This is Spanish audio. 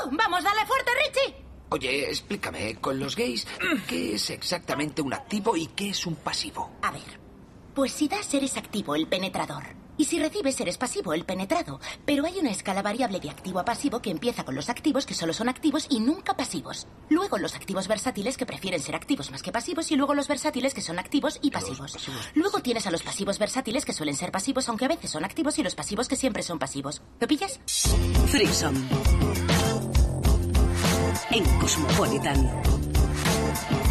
Vamos, dale fuerte, Richie. Oye, explícame, con los gays, ¿qué es exactamente un activo y qué es un pasivo? A ver, pues si das eres activo, el penetrador. Y si recibes eres pasivo, el penetrado. Pero hay una escala variable de activo a pasivo que empieza con los activos que solo son activos y nunca pasivos. Luego los activos versátiles que prefieren ser activos más que pasivos y luego los versátiles que son activos y pasivos. Luego tienes a los pasivos versátiles que suelen ser pasivos aunque a veces son activos y los pasivos que siempre son pasivos. ¿Lo pillas? Threesome. En Cosmopolitan.